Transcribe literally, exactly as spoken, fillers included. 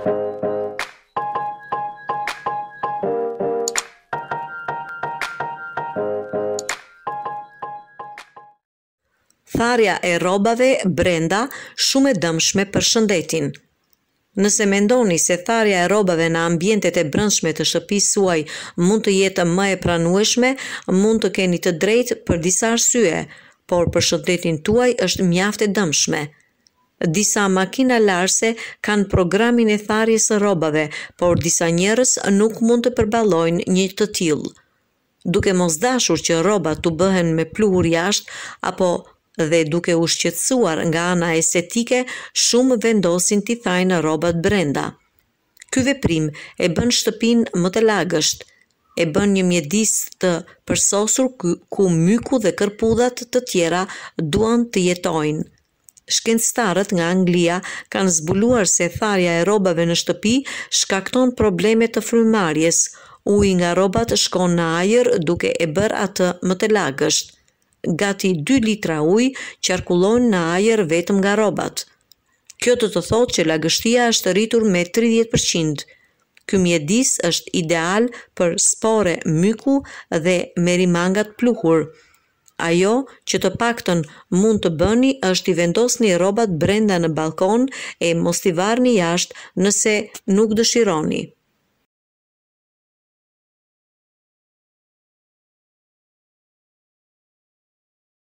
Tharja e rrobave brenda shumë e dëmshme për shëndetin. Nëse mendoni se tharja e rrobave në ambientet e brendshme të shtëpisë suaj mund të jetë më e pranueshme, mund të keni të drejtë për disa arsye, por për shëndetin tuaj është mjaft e dëmshme. Disa makina larse kanë programin e tharjes së rrobave, por disa njerëz nuk mund të përballojnë një të tillë. Duke mos dashur që rrobat të bëhen me pluhur jashtë apo dhe duke u shqetësuar nga ana estetike, shumë vendosin t'i thajnë rrobat brenda. Ky veprim e bën shtëpinë më të lagësht, e bën një mjedis të përsosur ku myku dhe kërpudhat të tjera duan të jetojnë. Shkencëtarët nga Anglia kanë zbuluar se tharja e rrobave në shtëpi shkakton probleme të frymarrjes. Uji nga rrobat shkon në ajër duke e bërë atë më të lagësht. Gati dy litra ujë qarkullon në ajër vetëm nga rrobat. Kjo do të thotë që lagështia është rritur me tridhjetë përqind. Ky mjedis është ideal për spore myku dhe merimangat pluhur. Ajo që të paktën mund të bëni është i vendosni rrobat brenda në balkon e mos t'i varrni jashtë nëse nuk dëshironi.